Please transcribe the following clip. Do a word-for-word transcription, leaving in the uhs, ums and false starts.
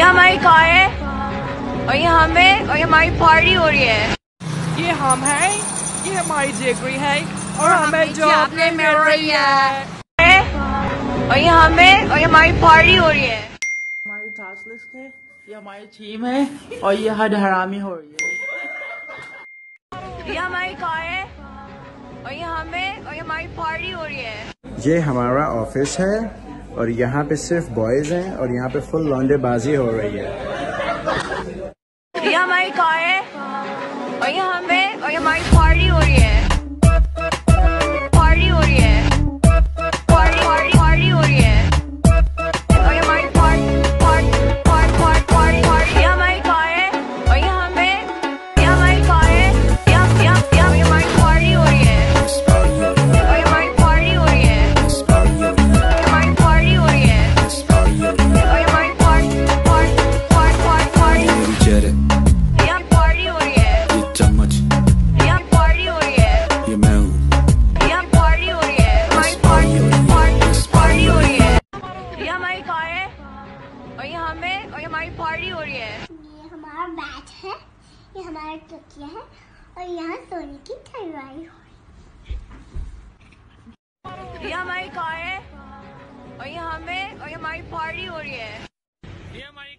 ये हमारी कार है और ये हमें और ये हमारी पार्टी हो रही है। ये हम है, ये हमारी जिगरी है और हमें जॉब नहीं मिल रही है। और ये हमें और ये हमारी पार्टी हो रही है। हमारी टास्क लिस्ट है, ये हमारी टीम है और ये हद हरामी हो रही है। ये हमारी कार है और ये हमें और ये हमारी पार्टी हो रही है। ये हमारा ऑफिस है और यहाँ पे सिर्फ बॉयज हैं और यहाँ पे फुल लौंडेबाजी हो रही है। ये हमारी कार है और ये हमें और ये हमारी पार्टी हो रही है। पार्टी हो रही है। पार्टी पार्टी पार्टी हो रही है और ये हमारी party party party party party. ये हमारी कार है और ये हमें ये हमारी कार है ये ये ये हमारी पार्टी हो रही है और ये हमारी पार्टी हो रही है। हमारी पार्टी हो रही है और ये हमारी party party party party party party हो रही है। चम्मच यहाँ पार्टी हो रही है। ये मैं हूँ, यहाँ पार्टी हो रही है। हमारी पार्टी पार्टी पार्टी हो रही है। ये हमारी कार है और ये हमें और ये हमारी पार्टी हो रही है। ये हमारा बैट है, ये हमारा तकिया है और यहाँ सोने की तैयारी हो रही है। ये हमारी कार है और ये हमें और ये हमारी पार्टी हो रही है। ये हमारी